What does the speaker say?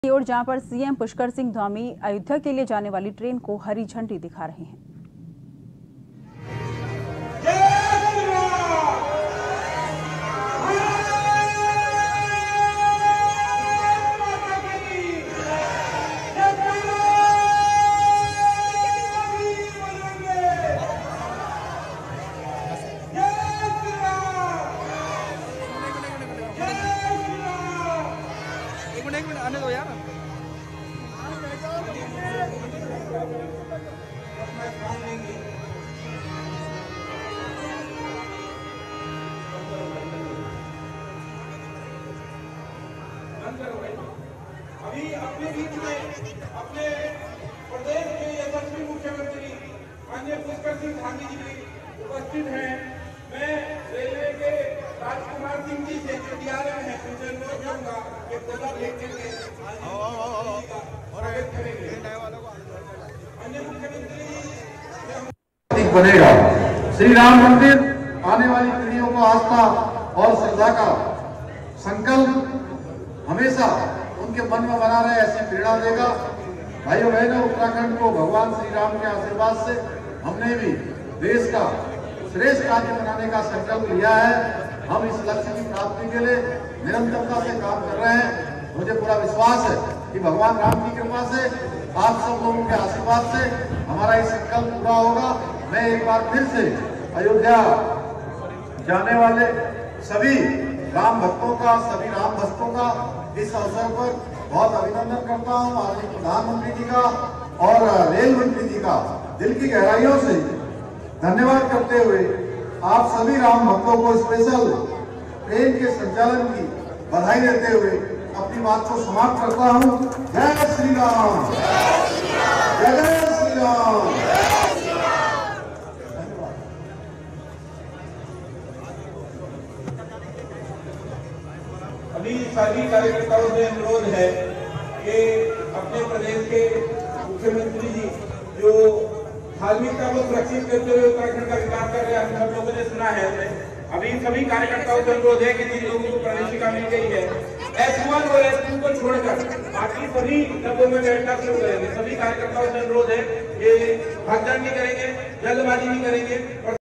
और जहां पर सीएम पुष्कर सिंह धामी अयोध्या के लिए जाने वाली ट्रेन को हरी झंडी दिखा रहे हैं। एक मिनट आने दो यार। अभी अपने बीच में अपने प्रदेश के यशस्वी मुख्यमंत्री माननीय पुष्कर सिंह धामी जी भी उपस्थित हैं। मैं रेलवे के राजकुमार सिंह जी से जो DRM है उनसे अनुरोध करूंगा कि गोला भेंट करके स्वागत करेंगे। माननीय मुख्यमंत्री जी बनेगा। श्री राम मंदिर आने वाली पीढ़ियों को आस्था और श्रद्धा का संकल्प हमेशा उनके मन में बना रहे, ऐसी प्रेरणा देगा। भाइयों बहनों, उत्तराखंड को भगवान श्री राम के आशीर्वाद से हमने भी देश का श्रेष्ठ राज्य बनाने का संकल्प लिया है। हम इस लक्ष्य की प्राप्ति के लिए निरंतरता से काम कर रहे हैं। मुझे पूरा विश्वास है कि भगवान राम की कृपा से, आप सब लोगों के आशीर्वाद से हमारा ये संकल्प पूरा होगा। मैं एक बार फिर से अयोध्या जाने वाले सभी राम भक्तों का, सभी राम भक्तों का इस अवसर पर बहुत अभिनंदन करता हूं। माननीय प्रधानमंत्री जी का और रेल मंत्री जी का दिल की गहराइयों से धन्यवाद करते हुए आप सभी राम भक्तों को स्पेशल ट्रेन के संचालन की बधाई देते हुए अपनी बात को समाप्त करता हूं। जय श्री राम, जय श्री राम। अभी सभी कार्यकर्ताओं से अनुरोध है कि अपने प्रदेश के मुख्यमंत्री जी जो धार्मिकता को सुरक्षित करते हुए उत्तराखंड का विकास कर रहे हैं, हम सब लोगों ने सुना है। अभी सभी कार्यकर्ताओं से अनुरोध है कि जिन लोगों को प्रवेशिका मिल गई है S1 और S2 को छोड़कर बाकी सभी डब्बों में बैठना शुरू करेंगे। सभी कार्यकर्ताओं से अनुरोध है कि भागदौड़ नहीं करेंगे, जल्दबाजी नहीं करेंगे।